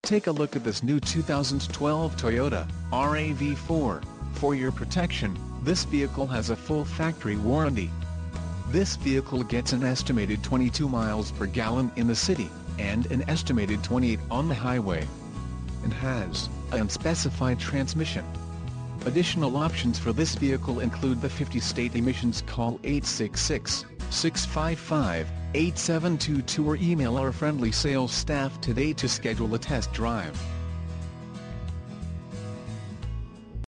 take a look at this new 2012 Toyota RAV4. For your protection, this vehicle has a full factory warranty. This vehicle gets an estimated 22 miles per gallon in the city, and an estimated 28 on the highway. And has an unspecified transmission. Additional options for this vehicle include the 50-state emissions. Call 866-655-8722 or email our friendly sales staff today to schedule a test drive.